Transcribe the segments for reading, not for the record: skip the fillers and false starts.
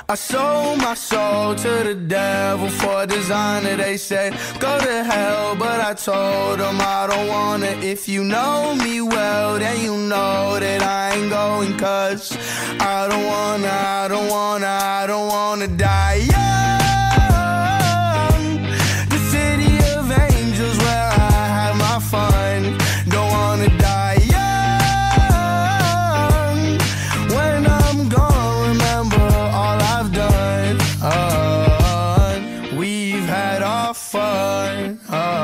I sold my soul to the devil for a designer. They said, go to hell, but I told them I don't wanna. If you know me well, then you know that I ain't going. Cause I don't wanna die young. The city of angels where I have my fun. Don't wanna die young. When I'm gone, remember all I've done. We've had our fun,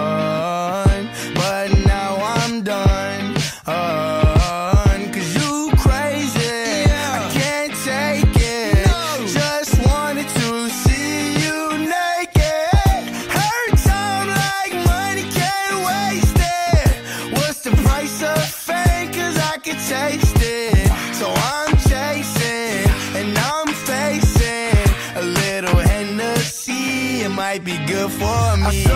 but now I'm done. Cause you crazy, I can't take it. Just wanted to see you naked. Hurts sound like money, can't waste it. What's the price of fame? Cause I can taste it. So I'm chasing and I'm facing a little Hennessy. It might be good for me.